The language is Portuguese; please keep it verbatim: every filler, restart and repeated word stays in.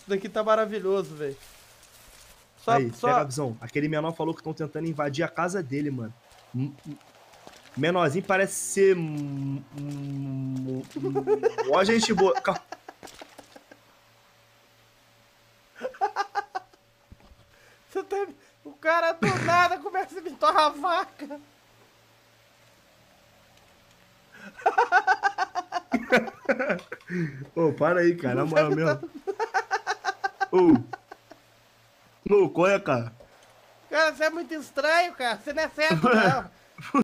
Isso daqui tá maravilhoso, velho. Só, Aí, só... pega a visão. Aquele menor falou que estão tentando invadir a casa dele, mano. M- m- Menorzinho parece ser. hum, hum, hum, Ó, gente boa. Cal- Você tá... O cara do nada começa a me torrar a vaca. Ô, para aí, cara. Na Não tá moral me mesmo. torrando. Ô, ô, qual é, cara? Cara, você é muito estranho, cara. Você não é certo, não.